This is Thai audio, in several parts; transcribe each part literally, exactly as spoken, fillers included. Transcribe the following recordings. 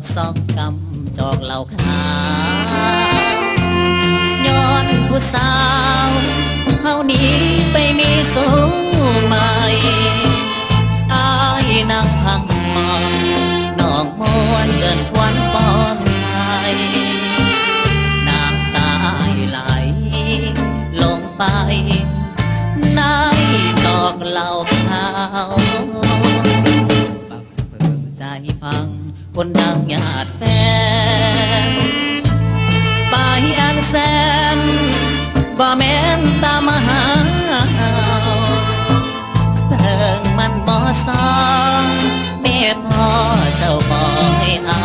สองกำจอกเหล่าขาวย้อนผู้สาวเฮานี้ไปมีสู้ใหม่อายนั่งพังมองน้องมวนเดินควันปอนไทยน้ำตาไหลลงไปในตอกเหล่าขาวปักเพิ่งใจพังคนดังหยาดแฟนไปอันแสนบ่แม่นตามหาเพิ่งมันบ่สองแม่พ่อเจ้าบ่ให้เอา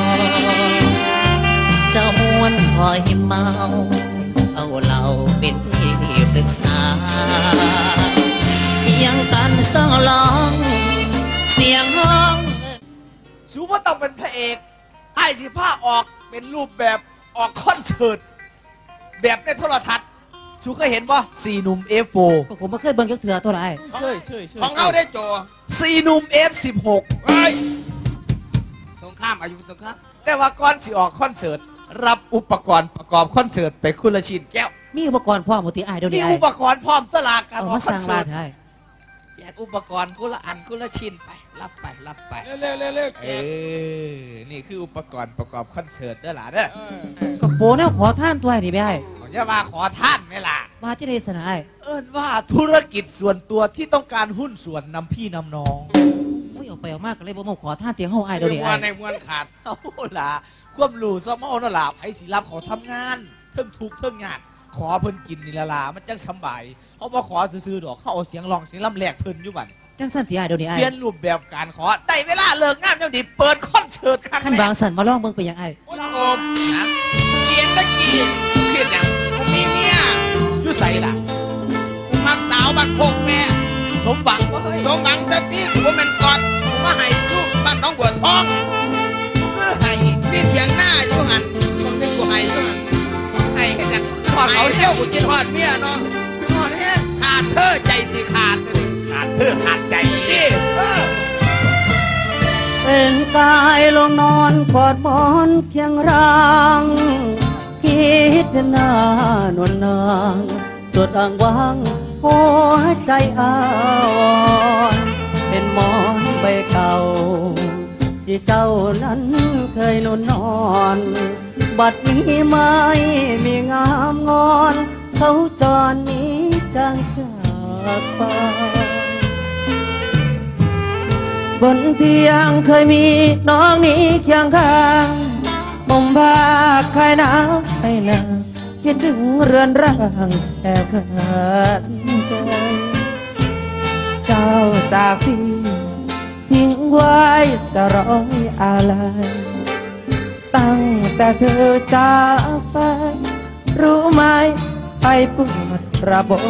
เจ้ามวนพอยเมาเอาเราเป็นที่ปรึกษาเพียงกันสองร้องเสียงห้องชูว่าต้องเป็นพระเอกไอ้สิผ้าออกเป็นรูปแบบออกคอนเสิร์ตแบบในโทรทัศน์ชูก็เห็นว่าสี่หนุ่ม เอฟ โฟร์ผมไม่เคยเบิ่งยักเถื่อตัวไหนเช่ยเช่ยของเขาได้โจสี่หนุ่ม เอฟ สิบหกเฮ้ยสงครามอายุสงครามแต่ว่าก่อนสิออกคอนเสิร์ตรับอุปกรณ์ประกอบคอนเสิร์ตไปคุณละชิ้นแก้วมีอุปกรณ์พร้อมหมดที่ไอ้เดี๋ยวนี้มีอุปกรณ์พร้อมตลาดการออกคอนเสิร์ตแจกอุปกรณ์คุณละอันคุณละชิ้นไปรับไปรับไปเร็วเร็วเร็วเออนี่คืออุปกรณ์ประกอบคอนเสิร์ตเด้อหล่ะเด้อกับโปเนี่ยขอท่านตัวนี่ไม่ได้อย่ามาขอท่านนี่ล่ะมาจะได้สนายเอิ้นว่าธุรกิจส่วนตัวที่ต้องการหุ้นส่วนนำพี่นำน้องไม่ออกไปออกมากเลยบ่มาขอท่านเตียงห้องไอ้เดี๋ยวนี้ไอ้ในมวลขาดเอาล่ะควบรูสมองนั่นล่ะไอ้ศิลป์เขาทำงานเทิงทุกเทิงงานขอเพิ่นกินนี่ละล่ะมันจังสบายเขาบ่ขอซื้อๆดอกเขาเอาเสียงร้องเสียงลำแหลกเพิ่นอยู่บัดจังสันติไอ้เดี๋ยวนี้ไอ้เปลี่ยนรูปแบบการขอได้เวลาเลิกงานยังดีเปิดคอนเสิร์ตครั้งแรกขั้นบางสันมาลองเบิ่งไปยังไอ้โอ้โหนะเกียนตะกี้เครียดยังมีเมียยุ่ใส่ล่ะมักสาวบัดโคกแม่สมบังว่าสมบังแต่ที่ผมเป็นกอดผมมาให้ลูกบ้านน้องบัวทองให้พี่เถียงหน้าอยู่หันต้องเป็นกูให้อยู่หันให้แค่นั้นทอดเขาเที่ยวกูจิตทอดเมียเนาะทอดแค่ขาดเธอใจสิขาดเลยขาดเธอขาดใจนี่เป็นกายลงนอนกอดหมอนเคียงร่างคิดหน้านวลนางสุดอ่างว่างหัวใจอ้าวเป็นหมอนใบเก่าที่เจ้านั้นเคยนอนนอนบัดนี้ไม่มีงามงอนเขาจรนี้จางจากไปบนเตียงเคยมีน้องนี้เคียงข้างบ่มผ้าคลายหนาวให้นางคิดถึงเรือนร่างแอบขาดใจเจ้าจากพี่ทิ้งไว้แต่ร้อยอะไรตั้งแต่เธอจากไปรู้ไหมไปปวดระบบ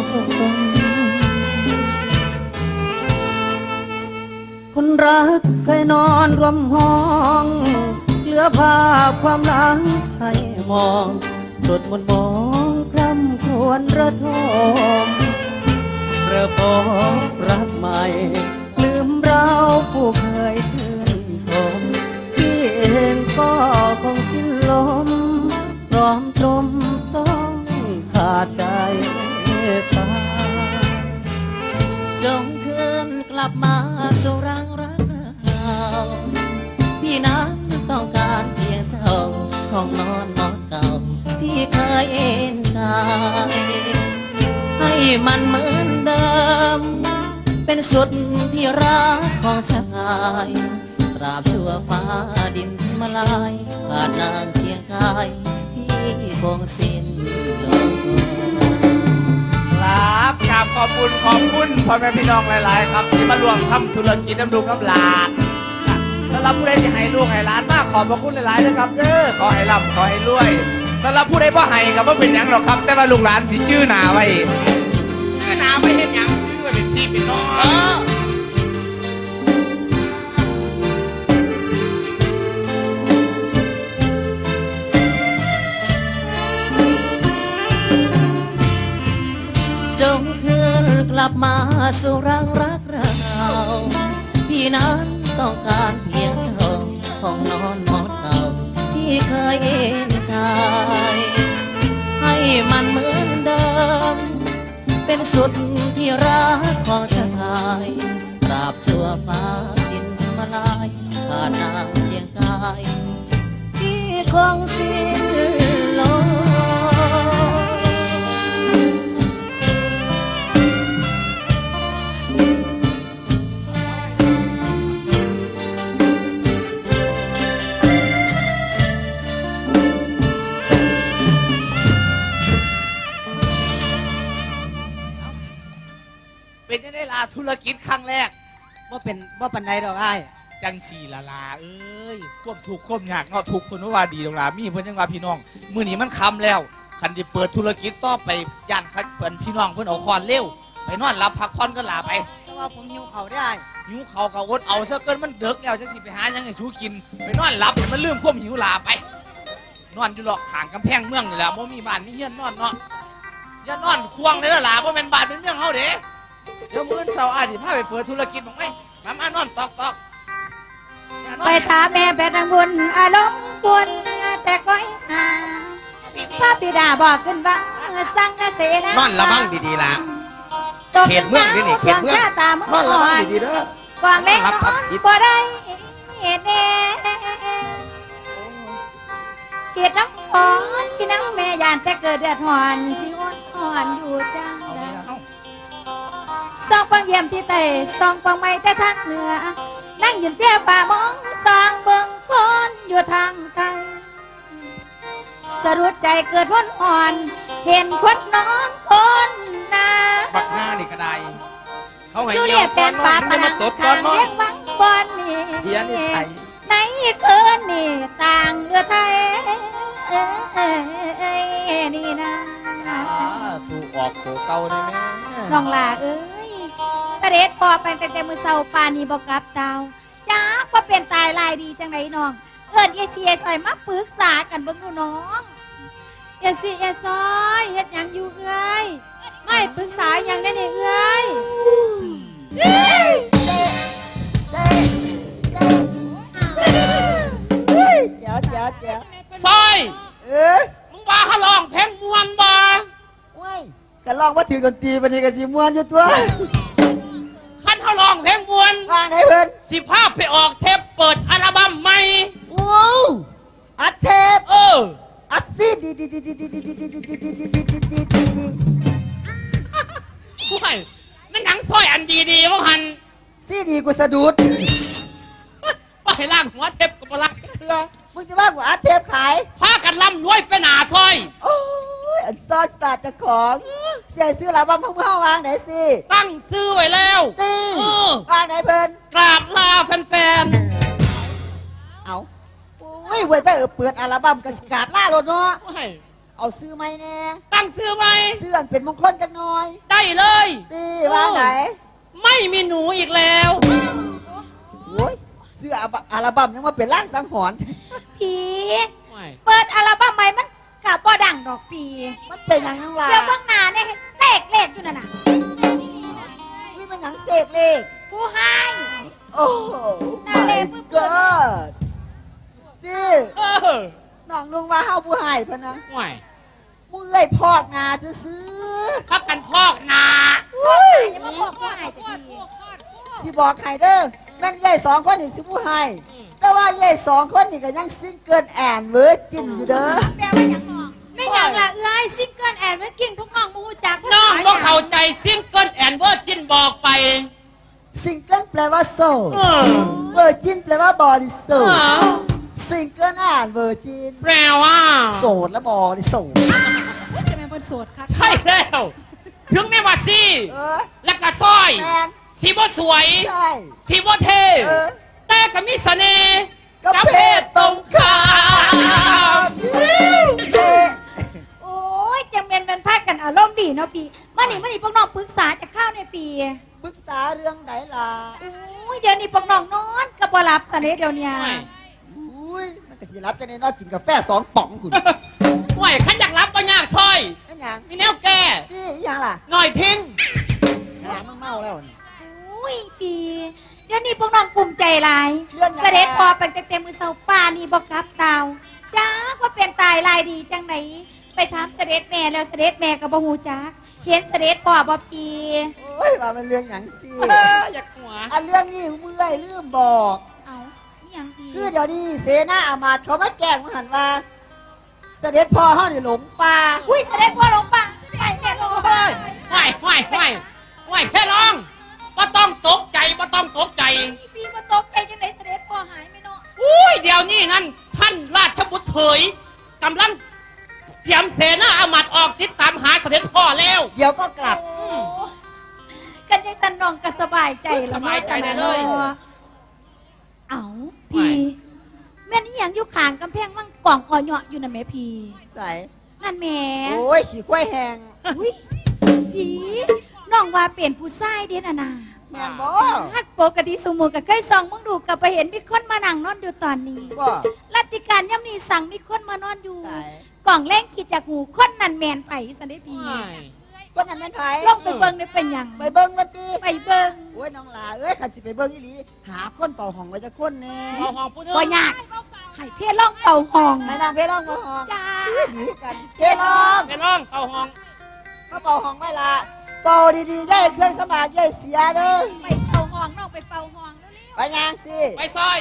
คนรักเคยนอนรวมห้องเหลือภาพความหลังให้มองสุดมนมองคร่ำควรระทมเริ่มพบรักใหม่ลืมเราผู้เคยชื่นชมที่เองก็คงสิ้นลมพร้อมตรมต้องขาดใจตาจงคืนกลับมาสู่รังรักเราพี่นั้นต้องการเพียงเจ้าห้องนอนหมอนเก่าที่เคยเอ็นกายให้มันเหมือนเดิมเป็นสุดที่รักของชายตราบชั่วฟ้าดินมาลายขาดนางเคียงกายที่คงสิ้นลมครับกราบขอบคุณขอบคุณพ่อแม่พี่น้องหลายๆครับที่มารวมทำธุรกิจน้ำดุงน้ำหลานสำหรับผู้ใดที่ให้ลูกให้หลานมากขอบพระคุณหลายๆนะครับเด้อขอให้ร่ำขอให้รวยสำหรับผู้ใดบ่ให้ก็บ่เป็นหยังหรอกครับแต่ว่าลูกหลานสิชื่อหนาไว้ชื่อหนาไว้เห็นหยังชื่อเป็นพี่เป็นน้องจงคืนกลับมาสู่รังรักเราพี่นั้นต้องการเพียงเจ้าห้องนอนหมอนเก่าเคยเอ็นกายให้มันเหมือนเดิมเป็นสุดที่รักของชายตราบชั่วฟ้าดินมาลายผ่านน้ำเชียงกายที่คงสิ้นลมเป็นยังได้ลาธุรกิจครั้งแรกว่าเป็นว่าปันใดดอกไอ้จังสีละลาเอ้ยควบถูกควบยากเนาะถูกคนว่าดีตรงลามีเพิ่นยังว่าพี่น้องมื้อนี้มันคำแล้วคันที่เปิดธุรกิจต่อไปย่านคัดเพิ่นพี่น้องเพิ่นเอาคอนเร็วไปนอนรับพักผ่อนก็ลาไปแต่ว่าผมหิวเขาได้หิวเขาก็อดเอาซะเกินมันเดึกแล้วจะสิไปหายังไงสู้กินไปนอนหลับมันลืมความหิวลาไปนอนอยู่หลอกขางกำแพงเมืองนี่แหละบ่มีบ้านมีเฮียนนอนเนาะอย่านอนควงเลยล่ะบ่แม่นบ้านเป็นเมืองเฮาเด้เดี๋ยวมื้อเช้าอาจสิพาไปเปิดธุรกิจบ้างไหมมามานอนตอกตอกไปถามแม่แปดนางบุญอารมณ์บุญแต่ก้อยหาพระบิดาบอกขึ้นว่าสั่งเสนานอนระวังดีๆล่ะเขตเมืองนี่นี่เขตเมืองนอนระวังดีๆเด้อกวางเล็กนอนบ่ได้เห็นเน่เขตน้ำอ่อนที่น้ำแม่ยานแต่เกิดเดือดหอนสิอ่อนอ่อนอยู่จังสองฟังเยี่ยมที่เตะสองฟังไม่แต่ทางเหนือนั่งยืนเฟี้ยฝ่ามองสองเบิ่งคนอยู่ทางไกลสะดุดใจเกิดวนอ่อนเห็นคนนอนคนนาบักหน้านี่ก็ได้เขาให้เยี่ยมเป็นป่าปนังทางเลี้ยงวังบอนนี่เดียนี่ใส่ในคืนนี่ต่างเรือไทยนี่นะถูกออกตัวเก่าได้ไหมน้องลาเอ้ยเสด็จพอไปแต่แต่มือเศร้าปานีบอกกับเตาจ้าว่าเป็นตายลายดีจังไรน้องเอิญเอเชียซอยมาปรึกษากันเบิ่งดูน้องเอเชียซอยเฮ็ดยังอยู่เอ้ยไม่ปรึกษายังได้เนี่ยเอ้ยเจ้าเจ้าเจ้าซอยเอ๊ะมึงว่าเขาลองเพลงมวนบ่ว้ยกันลองว่าถือดนตรีปนี้กันสิมวนอยู่ตัวขั้นเขาลองเพลงมวนว่าไงเพื่อนสิภาพไปออกเทปเปิดอัลบั้มใหม่โอ้อัดเทปเอออัดซีดีดีดีดีดีดีดีดีดีดีดีดีดีดีดีโอ้ยนั่นหนังซอยอันดีดีมั้งหันซีดีกูสะดุดไปล่างหัวเทปกับลักเถื่อมึงจะว่ากูอัดเทปขายพากันล่ำรวยไปหนาซอยโอ้ยอันซอสตัดจากของเสียซื้อแล้วบ้างมึงเมื่อวางไหนสิตั้งซื้อไว้แล้วตีวางไหนเพิ่นกราบลาแฟนๆเอาโอ้ยเว้ยแต่เปิดอัลบั้มกันกราบลาโลดเนาะเอาซื้อไหมแน่ตั้งซื้อไหมซื้ออันเป็นมงคลจังหน่อยได้เลยตีวางไหนไม่มีหนูอีกแล้วโอ้ยซื้ออัลบั้มยังมาเป็นร่างสังหรณ์ผีเปิดอัลบั้มใหม่มันกะบ่ดังดอกปีมันเป็นอย่างนั้นล่ะเดี๋ยวเบื้องหน้าเนี่ยเสกเลขอยู่นั่นน่ะนี่มันอย่างเสกเลขผู้ให้โอ้โหmy god สิน้องนุ่งว่าเฮาผู้ให้พะนะมึงเลยพอกงาซื้อพักกันพอกงาอย่ามาพอกผู้ให้แต่ดีสิบอกใครเด้อแม่นใหญ่สองคนนี่สิผู้ให้แต่ว่าใหญ่สองคนนี่ก็ยังซิงเกิลแอนเวอร์จินอยู่เด้อแปลว่าอย่างน้องไม่อย่างละเอ้ยซิงเกิลแอนเวอร์จินพวกน้องมูจักน้องบ่เข้าใจซิงเกิลแอนเวอร์จินบอกไปซิงเกิลแปลว่าโซเวอร์จินแปลว่าบริสุทธิ์ซิงเกิลแอนเวอร์จินแปลว่าโสดและบริสุทธิ์จะเป็นคนโสดครับใช่แล้วถึงแม้ว่าซีและก็ซอยสีบ่สวยสีบ่เท่แต่ก็มีเสน่ห์กับเพศตรงข้ามโอ้ยจังเมียนเป็นพากันอารมณ์ดีเนาะปีเมื่อนี่เมื่อนี่พวกน้องปรึกษาจะเข้าในปีปรึกษาเรื่องไหนล่ะโอ้ยเดี๋ยวนี้พวกน้องนอนกับบ่หลับเสน่ห์เดี๋ยวนี้อุ้ยมันก็สิรับจะในนอนกินกาแฟสองป๋องคุณห่วยขันอยากรับปัญญาซอยมีแนวแก่ที่ยังล่ะหน่อยทิ้งงานมึงเมาแล้วอุ้ยปีเดี๋ยวนี้พวกน้องกลุ่มใจหลายเสด็จพอเป็นเต็มมือเสาป่านี่บอกกับเตาใจจักว่าเป็นตายลายดีจังไหนไปถามเสด็จแม่แล้วเสด็จแม่กับบ่ฮู้จักเห็นเสด็จพ่อบ่ปีโอ้ยว่ามันเรื่องหยังสิอยากหัวอันเรื่องนี้เมื่อยลืมบอกเอาอีหยังดีคือเดี๋ยวนี้เสนาอามาตย์เขามาแจ้งมาหันว่า เสด็จพ่อเฮานี่หลงป่าอุ้ยเสด็จพ่อลงป่าไปแม่ลงไปห้อยห้อยห้อยห้อยแค่ร้องบ่ต้องตกใจบ่ต้องตกใจปีมาตกใจจังไหนเสด็จพ่อหายไหมเนาะอุ้ยเดี๋ยวนี้นั่นท่านราชบุตรเผยกำลังเตรียมเสนาอามาตย์ออกติดตามหาเสด็จพ่อแล้วเดี๋ยวก็กลับโอ้กันยังสันนองก็สบายใจแล้วสบายใจได้เลยเอาพี่แม่นี่ยังอยู่ข้างกำแพงมั่งกล่องออเหาะอยู่น่ะแม่พี่ใส่นั่นแม่โอ้ยขี้ควายแหงอุ้ยพี่น้องว่าเปลี่ยนผู้ชายเด่นอะนาแม่นบ่ฮัดปกติสมุกับเคยส่องมึงดูกับไปเห็นมีคนมานั่งนอนอยู่ตอนนี้บ่รัติการย่ำนี้สั่งมีคนมานอนอยู่ใส่กล่องแรงขีดจากหูคนนั่นแมนไผ่สันได้พีคนนั้นแม่นไผลองไปเบิ่งได้เป็นหยังไปเบิ่งมาติไปเบิ่งโอ้ยน้องหลาเอ้ยขันสิไปเบิ่งอีหลีหาคนเป่าห้องไว้จะคนแน่เอาห้องผู้นึงบ่ยากให้เพี่ล่องเป่าห้องไปน้องเพลองมาห้องจ้าอุ้ยดีกันเพลองแม่น้องเข้าห้องมาเป่าห้องไว้ละเป่าดีๆอย่าให้เครื่องสมานอย่าให้เสียเด้อไปเป่าห้องน้องไปเป่าห้องเร็วไปยางสิไปซอย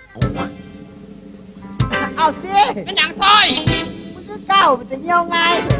เอาสิเป็นอย่างซอยมึงคือเก้ามันจะเหี่ยวไง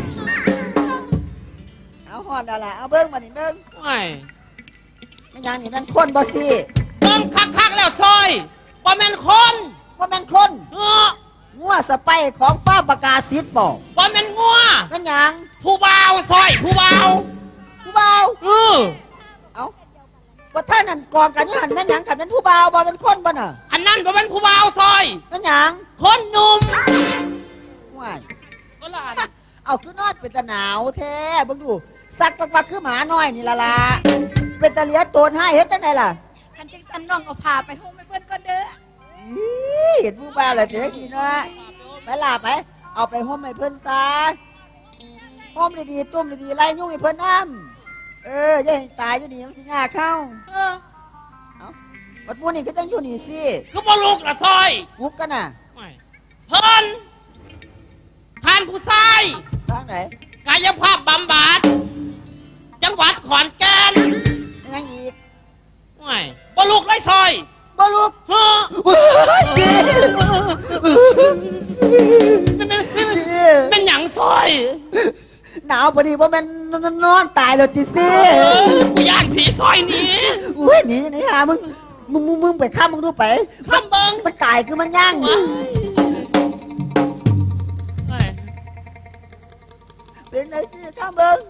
เอาหอดแล้วล่ะเอาเบิ้งมานี่เบิ้งห้อยไม่ยังนี่มันคนบ่สิเบิ่งคักๆแล้วซอยบ่แม่นคนว่ามันคนเอองัวสไปของฟ้าประกาศสิทธิ์บอกบ่แม่นงัวมันหยังผู้บ่าวซอยผู้บ่าวผู้เบาเออเอาว่าท่านนั่นกองกันอยี่หันแม่นหยังกันเป็นผู้เบาบ่เป็นคนบ่น่ะอันนั้นบ่แม่นผู้บ่าวซอยแม่นหยังคนหนุ่มว้ายก็ล่ะเอาคือนอดเป็นตะหนาวแท้เบิ่งดูสักปักปักคือหมาน้อยนี่ละล่ะเป็นตะเหลียโตนให้เฮ็ดจังไดล่ะๆคันจังสันน้องเอาพาไปห้องไปเพิ่นก่อนเด้ออีเห็นผู้บ่าวอะไรเป็นจังซี่เนาะไปล่ะไป เอาไปห่มให้เพิ่นซะห่มดีๆตุ้มดีๆไล่ยุ่งให้เพิ่นน้ำเอออย่าให้ตายอยู่นี่มันสิยากเข้าเออบัดมูนี่ก็ต้องอยู่นี่สิคือบ่ลูกละซอยมุกกันน่ะไม่เพิ่นท่านผู้ชายทางไหนกายภาพบำบัดจังหวัดขอนแก่นไม่ยังอีกไม่บ่ลูกไรซอยบ่ลูกเฮ้อเฮ้ยสิเป็นเป็นเป็นสิเป็นหยังซอยหนาวพอดีว่ามันนอนตายเลยติสิเออกูย่านผีซอยหนี้อุ้ยหนีหนีหามึงมึงมึงมึงไปข้ามมึงดูไปข้ามเบิงมันตายคือมันย่างว้ายไม่เป็นไรสิข้ามเบิ้ง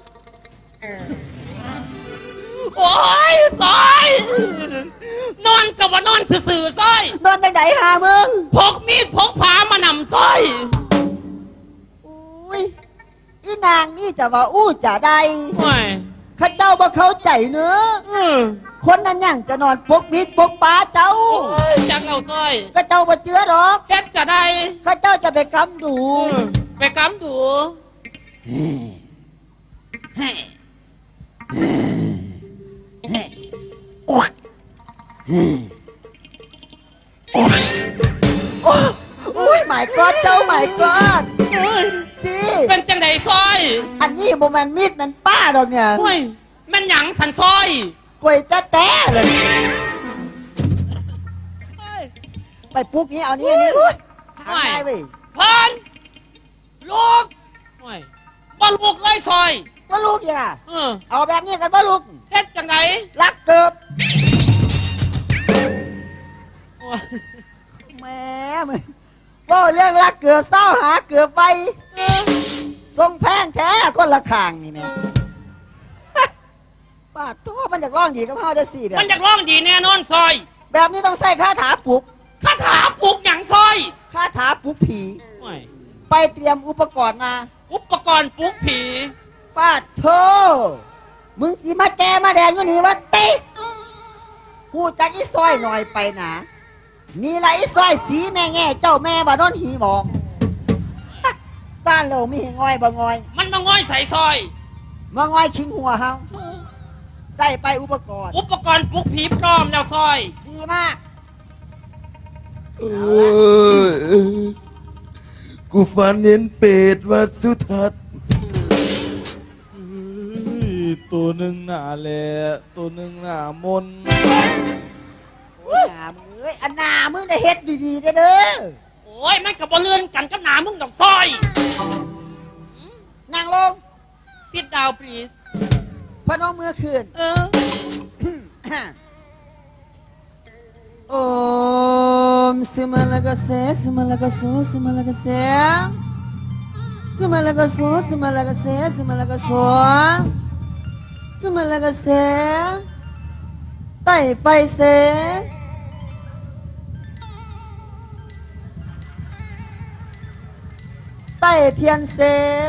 โอ้ยซอยนอนกับว่านอนสื่อๆซอยนอนจังไหนหามึงพกมีดพกผามานำซอยอุ้ยอีนางนี่จะว่าอู้จะได้ไม่ข้าเจ้าบ่เข้าใจเนื้อเออคนนั้นยังจะนอนปกมิดปกปลาเจ้าโอ้ยจังเอาซอยข้าเจ้าบ่เจือหรอกเฮ็ดจะได้ข้าเจ้าจะไปกำดูไปกำดูอุ้ยหมายกอดเจ้าหมายกอดสิเป็นจังไดซอยอันนี้บ่แมันมีดแมันป้าดอกเนี่ยโอ้ยแมันหยังสันซอยกล้วยแต้แต้เลย ไปปลุกนี้เอานี่นี่หาได้เว้ยเพิ่นลูกโอ้ยบ่ลูกเลยซอยว่าลูกอย่าเออเอาแบบนี้กันว่าลูกเฮ็ดจังไดรักเกิบโอ้ยแหม่มึงว่าเรื่องรักเกือบเศร้าหาเกือบไปเออทรงแพงแท้คนละข้างนี่แม่ ป้าตัวมันอยากร้องดีกับเฮาได้สิแบบมันอยากร้องดีแน่นอนซอยแบบนี้ต้องใส่คาถาปลุกคาถาปลูกหยังซอยคาถาปลุกผีโอ้ยไปเตรียมอุปกรณ์มาอุปกรณ์ปลูกผีป้าโธมึงสิมาแกมาแดงอยู่นี่วะติกูจักอีซอยหน่อยไปนะนี่ละอีซอยสีแม่แง่เจ้าแม่บ่โดนหีหมอง ซ่านโลมีให้ง่อยบ่ง่อยมันมาง่อยใส่ซอยมาง่อยคิงหัวเฮาได้ไปอุปกรณ์อุปกรณ์ปลูกผีพร้อมแล้วซอยดีมากกูฝันเห็นเป็ดวัดสุทัศน์ตัวหนึ่งหนาแหละตัวหนึ่งหนามนโอ้ยหนามึงเอ้ยอันหนามึงได้เฮ็ดดีๆเด้อเด้อโอ้ยมันกับบ่เลื่อนกันกับหนามึงดอกซอยนั่งลง sit down please พนมมือขึ้นเออโอมสิมาลากาเซสิมาลากาโซสิมาลากาเซสิมาลากาโซสิมาลากาเซสิมาลากาโซสิมาลากาเซไต่ไฟเซไต่เทียนเซ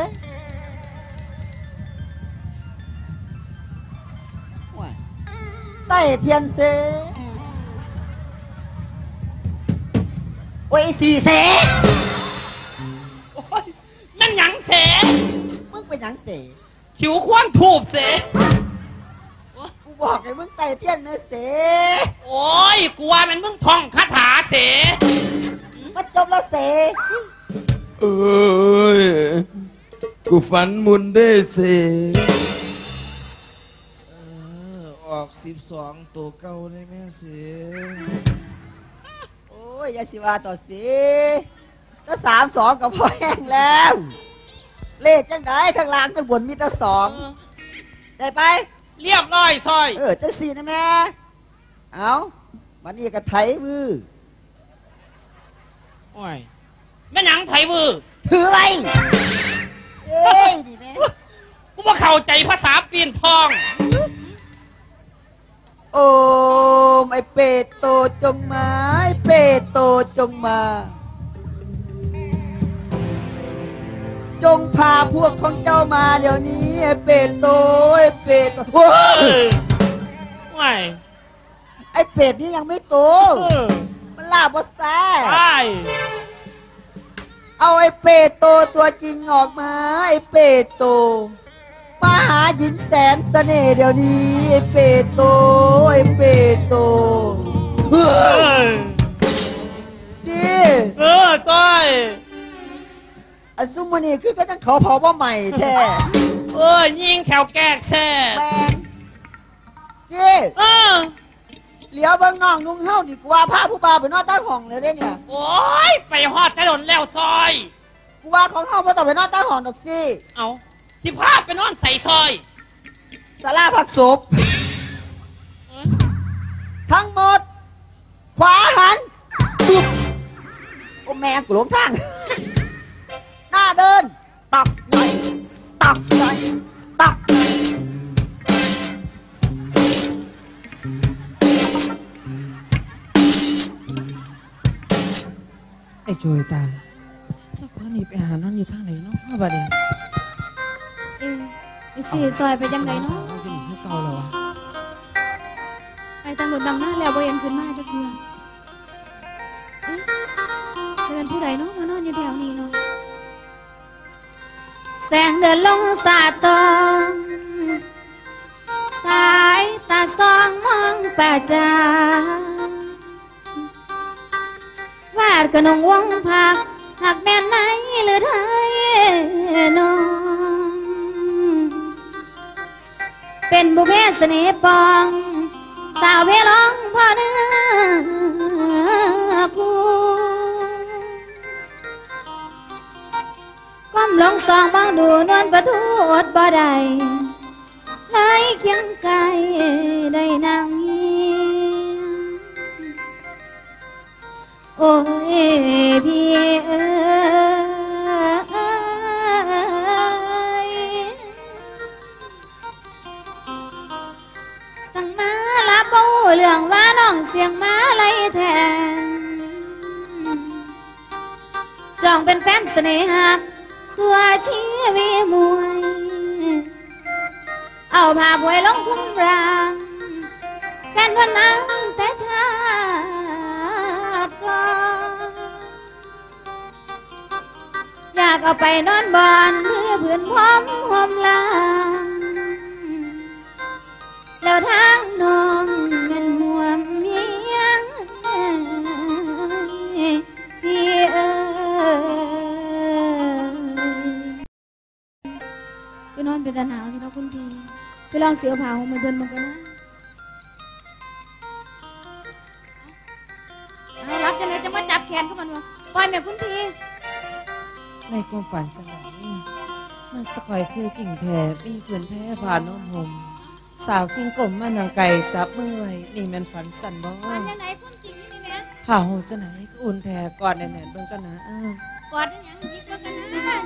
ไต่เทียนเซโอ้ยสี่เสโอ้ยมันหยังเสมึงเป็นหยังเสขิวคว้างถูบเสกูบอกให้มึงไต่เทียนนะเสโอ้ยกูว่ามันมึงท่องคาถาเสมาจบแล้วเสเอ้ยกูฝันมุนได้เสออกสิบสองตัวเก่าได้แม่เสียโอ้ยอยาสิว่าต่อสิถ้าสามสองก็พอแห้งแล้ว เลขจังไดข้างล่างข้างบนมีแต่สองได้ไปเรียบร้อยซอยเออจังสี่นะแม่เอามันนี่ก็ไถมือโอ้ยแม่หยังไถมือถือไว้เอ้ยดีแม่กูว่าเข้าใจภาษาปีนทองโอ้ไอเป็ดโตจงมาไอเป็ดโตจงมา จงพาพวกของเจ้ามาเดี๋ยวนี้ไอเป็ดโตไอเป็ดโตโอ้ยโอ้ยไอเป็ดนี่ยังไม่โตเออมันลาบแซ่ไอ้เอาไอเป็ดโตตัวจริงออกมาไอเป็ดโตมาหาหญิงแสนเสน่ห์เดี๋ยวนี้ไอเป็ดโตไอเป็ดโตเฮ้เอย อดิเออซอยอันซุมมันนี่คือก็ต้องเขาเผาว่าใหม่แท้เออยิงแถวแกกแซ่แมงสิเออเหลียวเบิ่งน้องนุ่งเฮาดีกว่าพาผู้บ่าวไปนอนใต้ห้องเลยเด้เนี่ยโอ้ยไปฮอดถนนแล้วซอยกูว่าของเฮาบ่ต้องไปนอนใต้ห้องดอกสิเอาสิพาไปนอนใส่ซอยศาลาพักศพเออทั้งหมด ขวาหันตุ๊บโอ้แม่กูหลงทาง หน้าเดิน ตับหน่อยตับหน่อยตับหน่อยไอ้โจยตาเจ้าพ่อนี่ไปหานั่นอยู่ทางไหนเนาะมาบัดนี้เอ๊ะไอ้สี่ซอยไปจังไงเนาะเอาไปหนีให้เก่าแล้ววะไปตำรวจดังหน้าแล้วบ่เห็นขึ้นมาจักเทื่อเอ๊ะจะเป็นผู้ใดเนาะมานอนอยู่แถวนี้เนาะแสงเดินลงสาดตองสายตาสองมองป่าจาวาดกระนงวงผักหักแม่นไหนหรือไทยน้องเป็นบุพเพเสน่ห์ปองสาวเพลองพ่อเนื้อคู่ก้มลงสองมองดูนวลประทูอดบ่ได้เลยเคียงไกลได้นางเฮียงโอ้ยพี่เอ้ยสั่งมาลาปูเรื่องว่าน้องเสียงมาไล่แทนจองเป็นแฟนเสน่หักสัวชีวิมวยเอาผ้าบวยลงคุ้มรางแฟนวันนั้นแต่ชาติก่อนอยากเอาไปนอนบอนเพื่อผืนพร้อมหอมลางแล้วทางน้องเงินห่วมเมียงพี่เอ๋ยไปนอนเป็นตาหนาวสินะคุณพี่ไปลองเสือผ้าห่มให้เพิ่นมันกันนะเอารับจังเลยจะมาจับแขนก็มันวะปล่อยแม่คุณพี่ในความฝันจังไหนมันสะคอยคือกิ่งแผ่มีเพื่อนแพ้ผ่านน้อมห่มสาวกิ้งกลมมานางไก่จับมือไว้นี่แมันฝันสั่นบ่มันยังไงพุ่นจริงนี่แม่ผ่าห่มจังไหนก็อุ่นแท้กอดแน่นๆเบิ่งกันนะอ้าวกอดได้ยังยิบแล้วกันนะตาย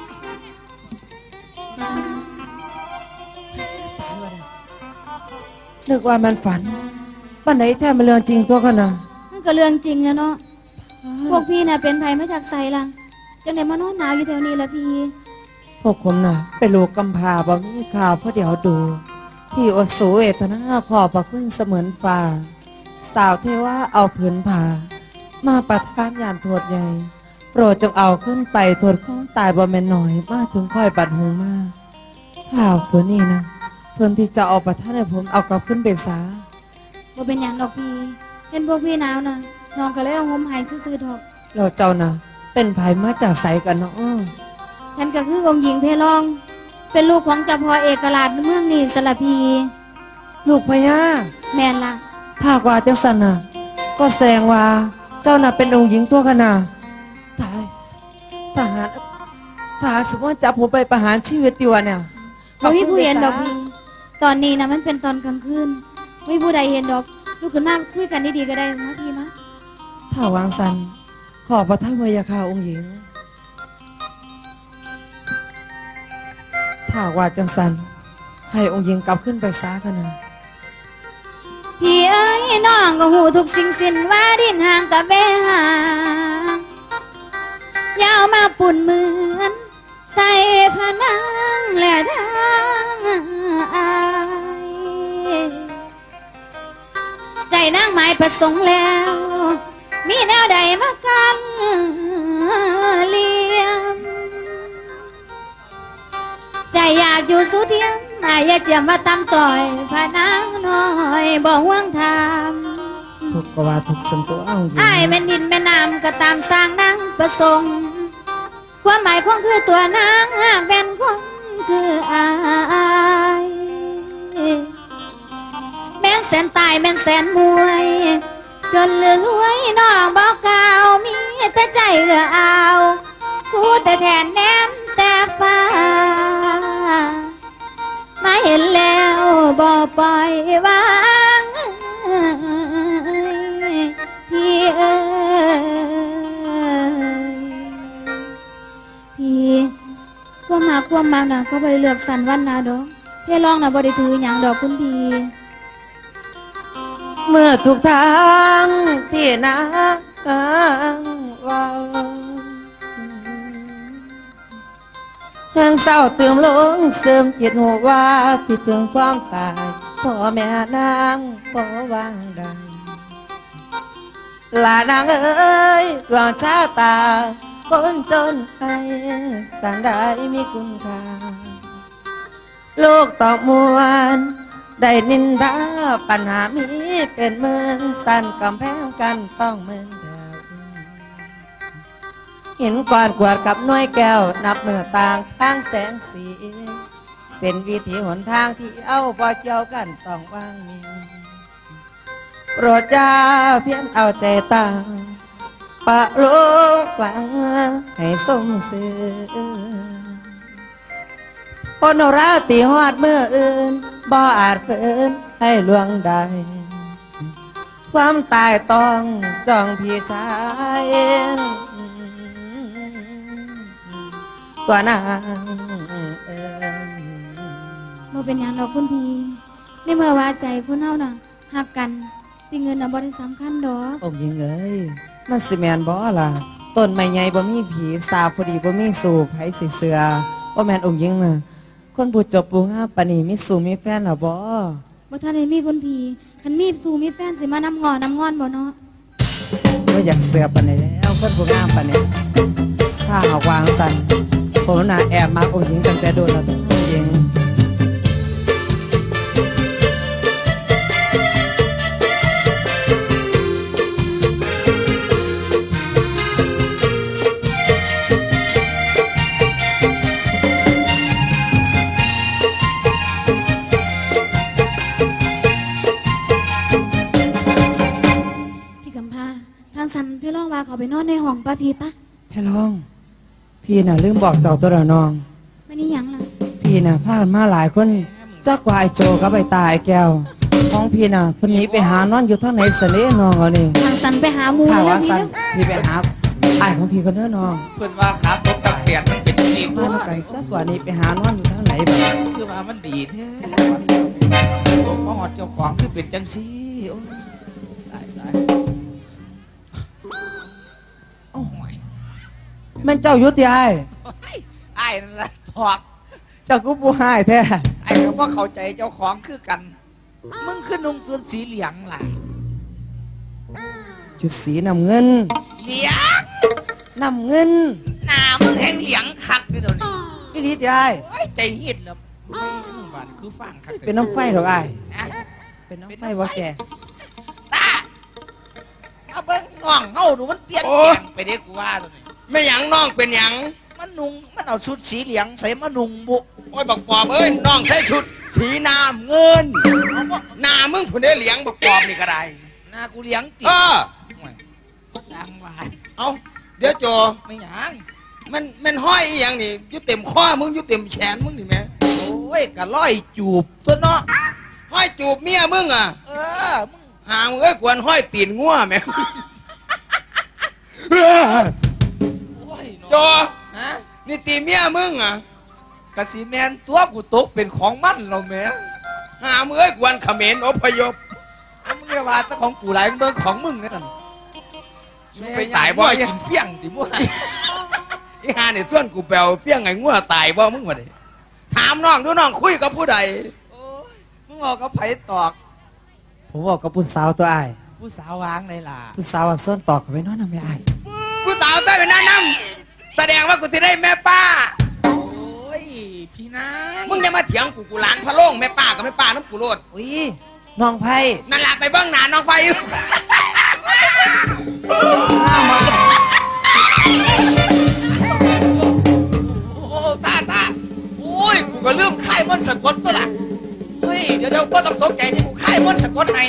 ว่าได้นึกว่ามันฝันบ้านไหนแท้มันเรื่องจริงตัวกันนะมันก็เรื่องจริงนะเนาะพวกพี่น่ะเป็นไผมาจากไสล่ะจังได๋มานอนหนาวอยู่แถวนี้ล่ะพี่พวกผมน่ะเป็นลูกกำพร้าบ่มีข่าวเพราะเดี๋ยวดูที่อดสูเอตนาขอพระคุณเสมือนฟ้าสาวเทว่าเอาผืนผ้ามาประทานยานโทษใหญ่โปรดจงเอาขึ้นไปโทษของตายบ่แม่นหน่อยมาถึงค่อยบัดหงมาข่าวผืนนี้นะเพิ่นที่จะเอาประทานให้ผมเอากลับขึ้นไปซาบ่เป็นหยังดอกพี่เห็นพวกพี่หนาวน่ะน้องก็เลยเอาห่มให้ซื่อๆดอกเราเจ้าน่ะเป็นไผมาจากไสกันเนาะฉันก็คือองค์หญิงเพลอง เป็นลูกของเจ้าพ่อเอกราชเมืองนี้สละพีลูกพญาแม่นล่ะถ้ากว่าจังสันน่ะก็แสดงว่าเจ้าน่ะเป็นองค์หญิงตัวกันน่ะตายทหารทหารสมมติจับผมไปประหารชีวิตติวะเนี่ยบ่มีผู้เห็นดอกพี่ตอนนี้นะมันเป็นตอนกลางคืนไม่มีผู้ใดเห็นดอกลูกขึ้นมาคุยกันดีๆก็ได้มาพี่มาถ้าวางสันขอประทานเมยาคาองค์หญิงถ้าว่าจังสันให้องค์หญิงกลับขึ้นไปซากันนะพี่เอ้ยน้องก็หูทุกสิ่งสิ้นว่าดินห่างกับแม่ห่างยาวมาปุ่นเหมือนใส่พนังและทางอายใจนางหมายประสงค์แล้ว มีแนวใดมากันเลี้ยมใจอยากอยู่สุเทียมอายอย่าเจียมว่าตำต่อยพานางน้อยบ่ห่วงทำทุกกว่าทุกสันตัวองค์หญิงอายแม่นดินแม่น้ำก็ตามสร้างนางประสงค์ความหมายของคือตัวนางหากเป็นคนคืออายแม่นแสนตายแม่นแสนมวยจนเหลือรวยน้องบอกกล่าวมีแต่ใจเหลือเอากูแต่แทนแนมแต่ฟ้ามาเห็นแล้วบ่ปล่อยวางพี่เอ้ยพี่ความหาความมาน่ะก็บ่ได้เลือกสันวันนาดอกเพลองน่ะบ่ได้ถือหยังดอกคุณพี่เมื่อทุกทางที่นางว่าทางเศร้าเติมลงเสริมจิตหัวว่าผิดถึงความตายพ่อแม่นางพ่อวางได้ลานางเอ้ยดวงชะตาคนจนให้สันได้มีคุณค่าโลกตอกมวนได้นินทาปัญหามีเป็นหมื่นสั้นกำแพงกันต้องเหมือนแถวเห็นกวาดกวาดกับน้อยแก้วนับเมื่อต่างทางแสงสีเส้นวิถีหนทางที่เอาพอเจียวกันต้องวางมีโปรดยาเพียงเอาใจตาปะโลกฟังให้สมซื่อคนราตีหอดเมื่ออื่นบ่อาจฝืนให้ลวงใดความตายต้องจ้องพี่ชายตัวนางเอิญบ่เป็นหยังดอกคุณพี่ในเมื่อว่าใจคนเฮาน่ะฮักกันสิ่งเงินน่ะบ่ได้สำคัญดอกองค์หญิงเอ้ยมันสิแมนบ่ล่ะต้นไม้ใหญ่บ่มีผีสาวพอดีบ่มีสู่ไผสิเสือบ่แมนองค์หญิงน่ะคนผู้จบปูงามปานนี้มีสู่มีแฟนหรอบ่บ่ทันได้มีคุณพี่คันมีสู่มีแฟนสิมานำงอนำงอนบ่เนาะว่าอยากเสือปานนี้แล้วคนผู้งามปานนี้ถ้าหากวางสันผมน่ะแอบมักองค์หญิงตั้งแต่โดนแล้วองค์หญิงนอนในห้องป้าพี่ปะแพรองพี่น่ะลืมบอกเจ้าตัวละน้องไม่ได้ยังล่ะพี่น่ะพากันมาหลายคนจักว่าไอ้โจกับไอ้ตาไอ้แก้วของพี่น่ะคนนี้ไปหานอนอยู่ทางไหนเสน่ห์น้องเอานี่ทางสันไปหาหมูถ้าแล้ว่าวพี่สันแล้วพี่ไปหาไอ้ของพี่คนเด้อน้องเพื่อนว่าครับรถกับเตียนมันเป็นสีมาว่าแล้วกันจักว่านี้ไปหานอนอยู่ทางไหนแบบคือว่ามันดีแท้พอหอดเจ้าของคือเป็นจังซี่โอ้ยตายตายโอ้ยแม่นเจ้ายุติไอ้ไอ้นั่นแหละถอกเจ้ากูผู้ให้แท้ไอ้ก็ว่าเข้าใจเจ้าของคือกัน มึงคือนุ่งสูทสีเหลืองล่ะจุดสีน้ำเงินเหลืองน้ำเงินหน้ามึงแห้งเหลืองคักเลยเดี๋ยวนี้อีหลีติไอ้โอ้ยใจเฮ็ดแล้วไม่มึงบ้านคือฟังคักเป็นน้ำไฟหรอกไอ้อะเป็นน้ำไฟว่าแกตาเอาเบิ้งน้องเฮาดูมันเปลี่ยนแปลงไปเด้กูว่าตัวนี้ไม่หยังน้องเป็นหยังมันนุ่งมันเอาชุดสีเหลืองใส่มานุ่งบุโอ้ยบักปอบเอ้ยน้องใส่ชุดสีน้ำเงินหน้ามึงผู้ใดเหลียงบักปอบนี่ก็ได้หน้ากูเหลียงติเออสร้างวายเอาเดี๋ยวโจไม่หยังมันมันห้อยอีหยังนี่อยุเต็มข้อมึงอยุเต็มแขนมึงนี่แม่โอ้ยกะร้อยจูบตัวเนาะห้อยจูบเมียมึงอ่ะเออมึงหามึงเอ้ยกวนห้อยตีนงัวแม่โอ้ยโจนะนี่ตีเมียมึงอ่ะกะสีแมนตัวกูตกเป็นของมันเราแหม่หามึงเอ้ยกวนเขมรอพยพเอามึงเรียกว่าแตะของกูหลายมึงเบิ่งของมึงนี่นั่นไปตายบ่บ่อกินเฟี้ยงติมั่วอีหาเนี่ยส่วนกูแปลวเพี้ยงไงงัวตายบ่มึงวะเด้ถามน้องดูน้องคุยกับผู้ใดโอ้ยมึงเอากับไผตอกผมบอกกับผู้สาวตัวไอ้ผู้สาววางในล่ะผู้สาวอ่ะซ่อนตอกกับไปนอนน้ำไม่ไอ้ผู้สาวใต้เป็นน้าน้ำแสดงว่ากูจะได้แม่ป้าโอ้ยพี่นางมึงอย่ามาเถียงกูกูหลานพะโล่งแม่ป้ากับแม่ป้าน้ำกูโลดอุ้ยน้องไพ่นั่นละไปเบิ้งหนาน้องไฟโอ้ตาตาโอ้ยกูก็ลืมค่ายมนต์สะกดตัวละเฮ้ยเดี๋ยวเดี๋ยวพ่อต้องตกใจที่กูค่ายมนต์สะกดให้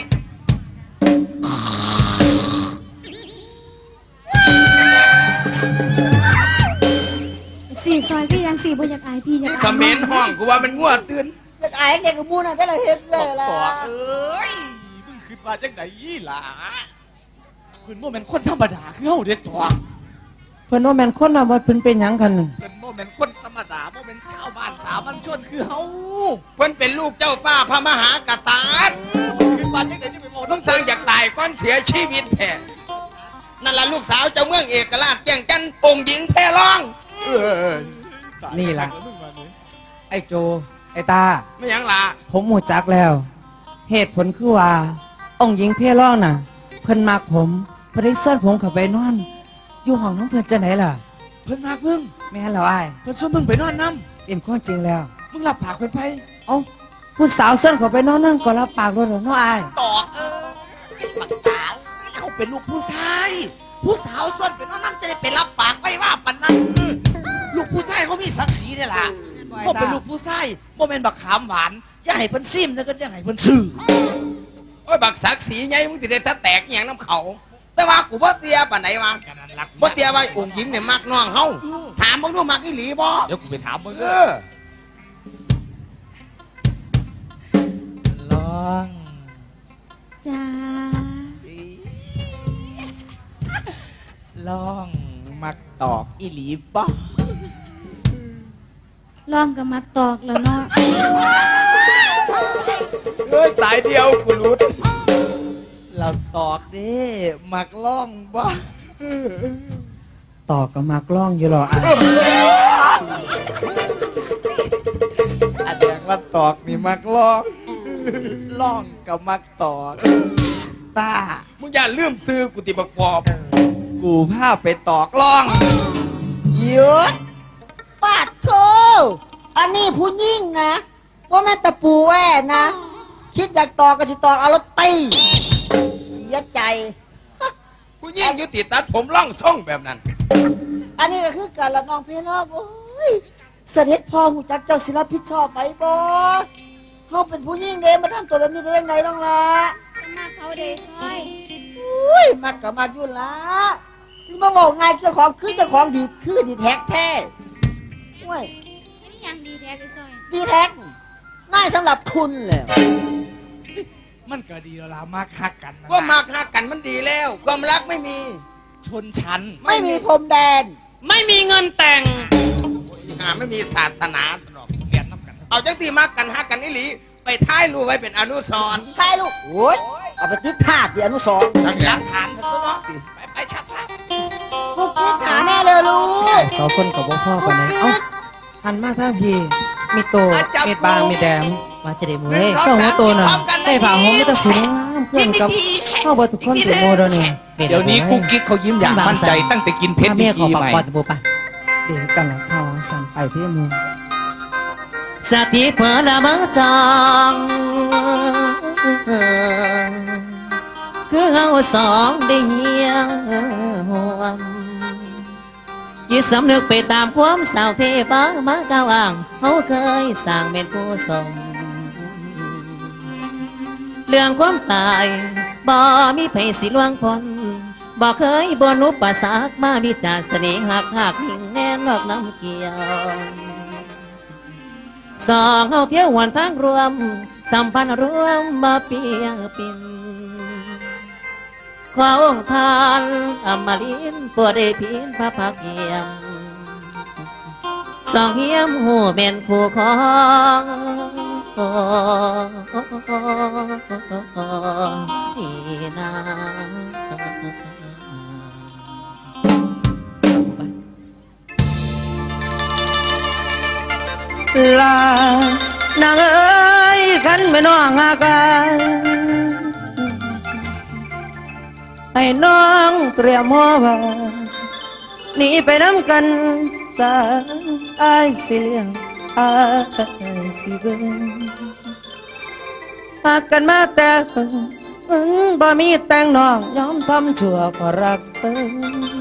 สี่ซอยพี่ยังสี่บ่อยากอายพี่อยากคอาอย มเมนต์ห้องกูว่ามันงัวตื่นอยากอายเด็กกับมูน่ะได้ละเห็นเลยล่ะบอกเอ้ยมึงขึ้นมาจังไหนล่ะคุณโมเมนต์คนธรรมดาคือเฮาเด็ดถอกเพิ่นว่าแม่นคนน่ะว่าเพิ่นเป็นหยังกันนั่นเป็นโมเมนต์คนธรรมดาโมเมนต์ชาวบ้านสามัญชนคือเฮาเพิ่นเป็นลูกเจ้าฟ้าพระมหากษัตริย์ขึ้นมาจังไหนจะไปบอกต้องสร้างอยากตายก้อนเสียชีวิตแท้นั่นล่ะลูกสาวเจ้าเมืองเอกราชแจ้งจันทร์องค์หญิงแพร่ร้องนี่ล่ะไอ้โจไอ้ตาไม่หยังล่ะผมหมูจักแล้ว เหตุผลคือว่า องค์หญิงเพ่ร้องน่ะ เพิ่นมักผมเพิ่นได้เสื้อผมเข้าไปนอน อยู่ห้องน้องเพิ่นจะไหนล่ะเพิ่นมากมึงแม่นแล้วอ้ายเพิ่นชวนมึงไปนอนน้เป็นความจริงแล้วำมึงรับปากเพิ่นไปเอ้าผู้สาวเสื้อเข้าไปนอนนั่นก็รับปากรถแล้วเนาะอ้ายตอกเออปากตาเขาเป็นลูกผู้ชายผู้สาวส้นเป็นน้องน้ำจะได้ไปรับปากไว้ว่าปันนั้น ลูกผู้ชายเขามีศักดิ์ศรีเนี่ยล่ะเขาเป็นลูกผู้ชายโมเมนบักขามหวานอย่าให้เพิ่นซิมนะก็อย่าให้เพิ่นซื้อโอ้ยบักศักดิ์ศรีไงมึงสิได้สะแตกอหย่างน้ำเขา แต่ว่ากูบ่เสียปานไหนวะกันนั้นรักบ่เสียว่าองค์หญิงเนี่ยมักน้องเฮาถามมึงดูมักอีหลีบ่เดี๋ยวกูไปถามมึงเอเอออลองจ้าลองมักตอกอีหลีบ่ลองกับมักตอกแล้วเนาะเออสายเดียวกูรู้เราตอกเด้มักล่องบ่ต่อก็มักร้องอยู่หรออ้ายอันแดงว่าตอกนี่มักล่องล่องกับมักตอกตามึงอย่าลืมซื้อกูติบักปอบกูพาไปตอกล่องหยุดปาดโทอันนี้ผู้ยิ่งนะว่าแม่ตะปูแว่นะ คิดอยากตอกก็จะตอกเอารถตีเสียใจผู้หญิงอยู่ติดตัดผมร่องทรงแบบนั้นอันนี้ก็คือการละน้องเพลรอบโอ้ยเสด็จพ่อหูจักเจ้าศิลปิดชอบไหมบอเขาเป็นผู้ยิ่งเด้มาทำตัวแบบนี้ได้ยังไงล่ะล่ะจะมาเขาเดซอยอุ้ยมักกับมักอยู่ละที่มาบอกไงเจ้าของคือเจ้าของดีคือดีแท็กแท้เว้ยนี่ยังดีแท้ก็ซอยดีแท็กง่ายสำหรับคุณเลยมันก็ดีแล้วล่ะมาคักกันนะก็มาฆ่ากันมันดีแล้ว ความรักไม่มีชนชั้นไม่มีพรมแดนไม่มีเงินแต่งหาไม่มีศาสนาสนอกเรียนน้ำกันเอาจังที่มากันฮักกันอีหลีไปท้ายรูไว้เป็นอนุสรณ์ใครลูกโอ้ยเอาไปติดถาดเดี๋ยวอนุสรณ์หลักฐานทั้งตัวเนาะไปไปชัดละลูกคิดหาแม่เลยลูกสองคนกับพ่อพ่อกันเลยเอ้าหันมาทางพี่มีโตมีปางมีแดมมาจะได้มือเฮ้ยเจ้าหัวโตน่ะได้ผ่าหอมไม่ต้องคุณเพื่อนกับเข้าบทุกคนเป็นโมเดลเนี่ยเดี๋ยวนี้กุ๊กกิ๊กเขายิ้มอย่างมั่นใจตั้งแต่กินเพชรแม่ดีขอกีปากใหม่ปอดบูปะเดี๋ยวกันนะพ่อสั่นไปเพื่อมึงสติเพื่อละมาจังคือเราสองได้เหี่ยวห่วงยิ่สำนึกไปตามความสาวเทปะมาก้าวอ่างเขาเคยสร้างเป็นผู้สมเรื่องความตายบ่มีไผสิลวงพ้นบ่เคยบนอุปสรรคมาวิจารณ์เสน่ห์หักหักหิ่งแน่นนอกน้ำเกี่ยวสองเอาเที่ยววันทางรวมสัมพันธ์รวมมาเปียปินขอองค์ทานอมลินปวดได้พินพระพักเยี่ยมสองเยี่ยมหูเป็นผู้ของนี่นาลานางเอ้ยขันไม่น้องหากันให้น้องเตรียมหัวว่าหนีไปน้ำกันสายอายสิเลี้ยงอายสิเบิ่งหากกันมาแต่อืมบ่มีแต่งน้องยอมทำชั่วก็รักเพิ่น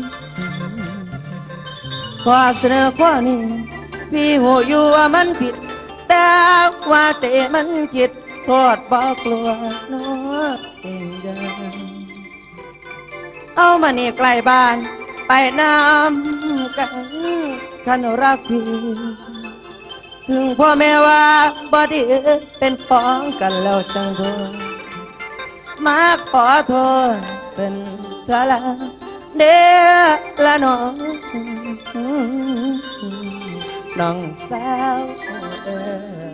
ขอเสนอข้อนี้พี่หูอยู่ว่ามันผิดแต่ว่าเจมันคิดโทษบ่กลัวน้อเองเดินเอามานี่ใกล้บ้านไปน้ำกันท่านรักพี่ถึงพ่อแม่ว่าบ่ดีเป็นพ้องกันแล้วจังโทษมาขอโทษเป็นเธอละเด้อละน้องน้องสาวเอ๋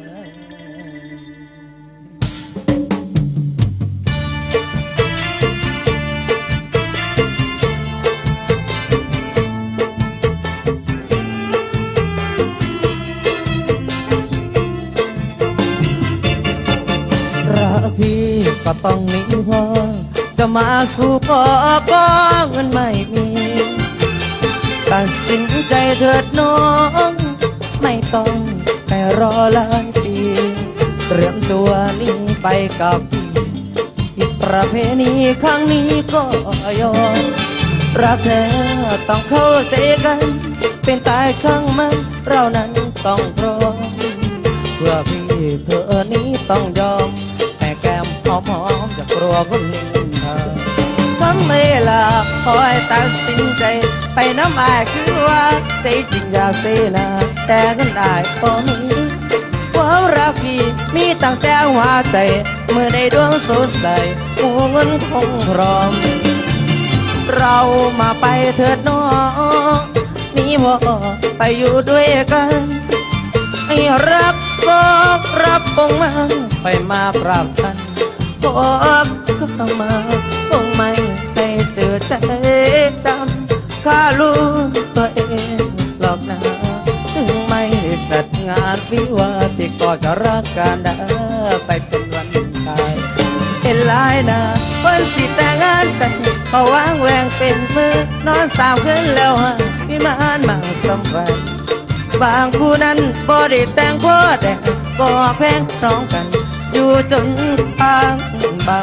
รักพี่ก็ต้องหนีพ่อจะมาสู่พ่อก็เงินไม่มีตัดสินใจเถิดน้องไม่ต้องไปรอหลายปีเตรียมตัวนี้ไปกับอีกประเพณีครั้งนี้ก็ยอมรักแท้ต้องเข้าใจกันเป็นตายช่างมันเรานั้นต้องพร้อมเพื่อพี่เธอนี้ต้องยอมแต่แก้มหอมหอมจะกลัวคนเธอทำเวลาคอยตัดสินใจไปน้ำอายคือว่าใจจริงอยากเสนาแต่เงินอายพอมีความรักพี่มีตั้งแต่หัวใจเมื่อได้ดวงสดใสหัวเงินคงพร้อมเรามาไปเถิดน้องนี่พอไปอยู่ด้วยกันให้รักสอกรักคงมาไปมาปรับกันพบก็ต้องมาคงไม่ใช่เจอใจจำข้ารู้ตัวเองหรอกนะถึงไม่จัดงานวิวาห์ที่ก็จะรักกันได้ไปจนวันตายเห็นหลายนาเพิ่นสิแต่งงานกันเขาวางแหวงเป็นมือนอนสาวขึ้นแล้วฮะพี่มานมาสมบัติบางผู้นั้นบ่ได้แต่งพ่อแต่บ่แพงร้องกันอยู่จนปางบัง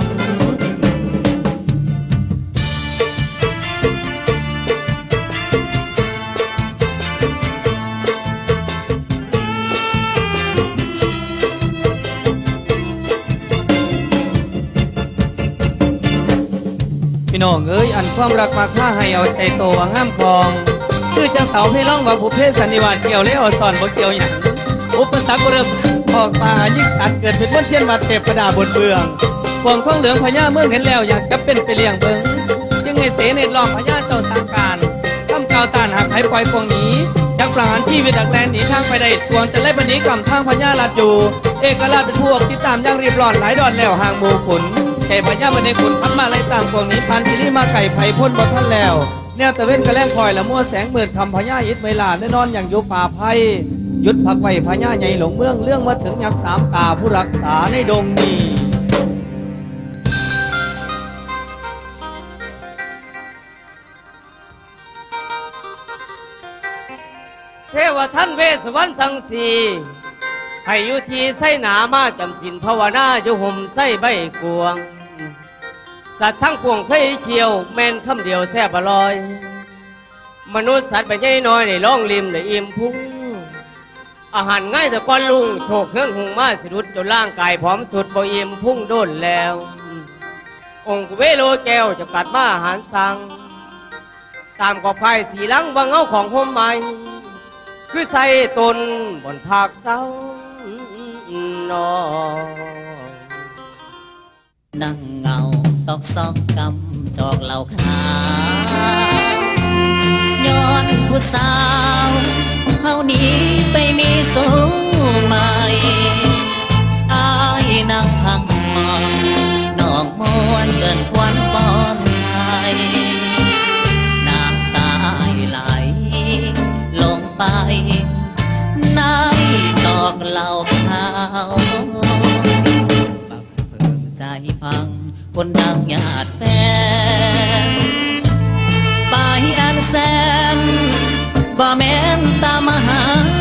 พี่น้องเอ้ยอันความรักมาค่าให้เอาใจโตว่าห้ามคลองคือจะเสาให้ร้องว่าผู้เพศสันนิวาสเกี่ยวเลี้ยวสอนบ่เกี่ยวอย่างอุปสรรคเริ่มออกมายิ่งสัตว์เกิดเป็นวันเทียนมาเทพประดาบนเบืองพวงท้องเหลืองพญาเมื่อเห็นแล้วอยากจะเป็นไปเลี้ยงเบิงจึงให้เสนหลอกพญาเจ้าทางการทำกาวตานหักให้ปล่อยพวงนี้จากประหารชีวิตดักแลนหนีทางไปได้ทวงจะไล่บันนี้กำทางพญาลาดอยู่เอกราชเป็นพวกติดตามย่างรีบร้อนหลายดอนแล้วห่างหมู่ขุนแก่พญาบันนี้ขุนพันมาไล่ตามพวงนี้พันชิลีมาไก่ไผ่พ่นบนท่านแล้วแนวตะเว้นกระแลงคอยละมั่วแสงหมื่นคำพญาอิดเมลาแน่นอนอย่างยุบป่าไผ่ยุดพักไว้พญาใหญ่หลงเมืองเรื่องมาถึงยักษ์สามตาผู้รักษาในดงนี้เทวท่านเวสวรรณสังสีให้อยู่ที่ไส้หนามาจำสินภาวนาอยู่ห่มไส้ใบกวงสัตว์ทั้งปวงเคยเชียวแม่นคำเดียวแซ่บอร่อยมนุษย์สัตว์ไปใหญ่น้อยในล่องริมในอิ่มพุงอาหารง่ายแต่ก้อนลุงโฉกเครื่องหุงมาสิรุดจนร่างกายพร้อมสุดบ่อิ่มพุ่งโดนแล้วองค์เวโลแก้วจะกัดมาอาหารสั่งตามกอบไผ่สีลังบางเงาของโฮมใหม่คือใส่ตนบนภาคเศร้านอนั่งเงาตอกซอกกำจอกเหล่าขาวย้อนผู้สาวเฮานี้ไปมีสู้ใหม่อายนั่งพังมองน้องมวนเกินควันปอนไทยน้ำตาไหลลงไปในตอกเหล่าขาวบักเพิ่งใจพังคนดังญาติแฟนไปอันแสนบ่แม่นตามหา